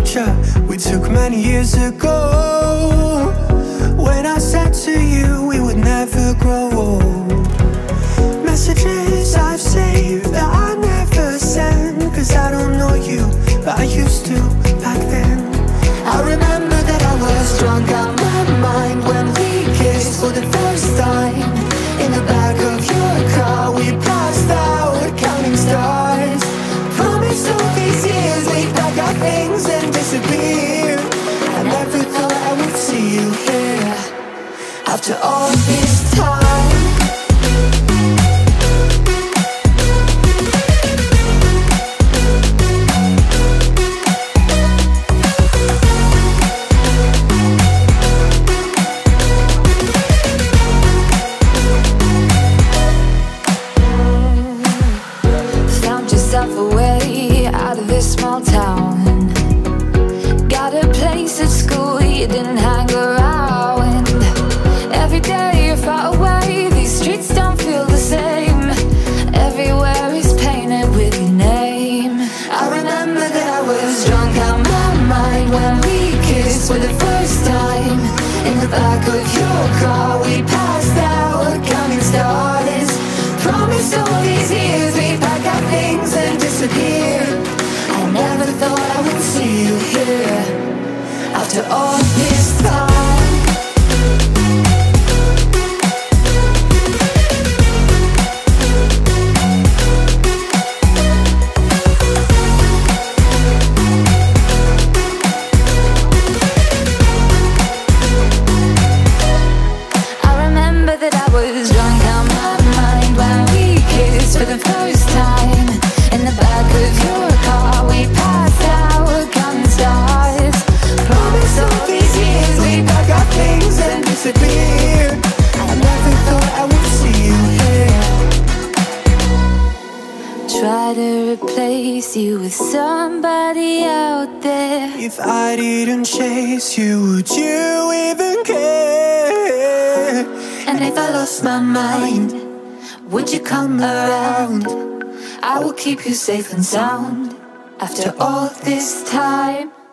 picture we took many years ago, when I said to you we would never grow old. Messages I've saved that I never send, cause I don't know you, but I used to back then. I remember that I was drunk out my mind when we kissed for the first time. In the back of your car we passed out counting stars. Promised all these years we'd pack our things and disappear. I never thought I would see you here after all this time. Away out of this small town, got a place at school you didn't hang around. Every day you're far away, these streets don't feel the same. Everywhere is painted with your name. I remember that I was drunk out my mind when we kissed for the first time. In the back of your car we passed out counting stars. Promised all these years we'd pack our things and disappear. I never thought I would see you here after all this time. I remember that I was drunk out my mind when we kissed for the first time. In the back of your car we passed out counting stars. Promised all these years we'd pack our things and disappear. I never thought I would see you here. Try to replace you with somebody out there. If I didn't chase you, would you even care? And if I lost my mind, would you come around? I will keep you safe and sound after all this time.